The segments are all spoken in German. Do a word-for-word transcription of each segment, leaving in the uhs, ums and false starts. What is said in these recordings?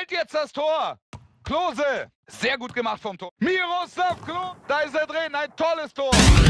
fällt jetzt das Tor. Klose, sehr gut gemacht vom Tor. Miroslav Klose, da ist er drin, ein tolles Tor.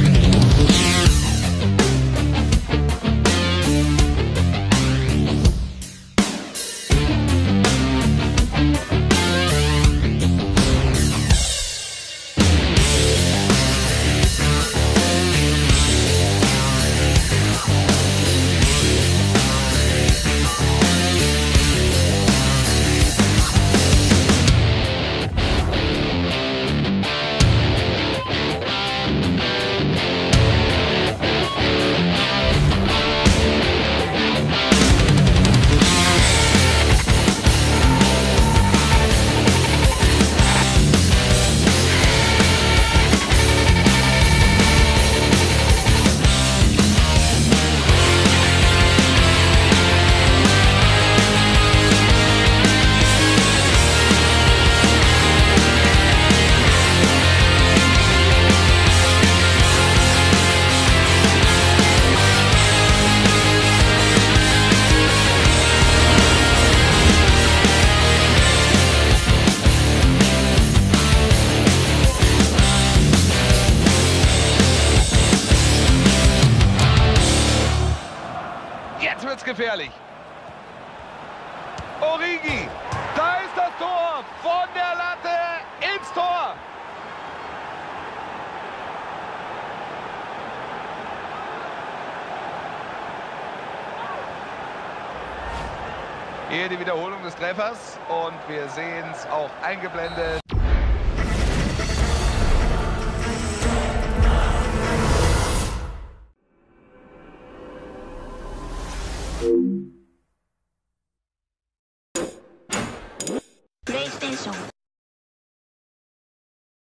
Jetzt wird's gefährlich. Origi, da ist das Tor, von der Latte ins Tor. Hier die Wiederholung des Treffers und wir sehen es auch eingeblendet. PlayStation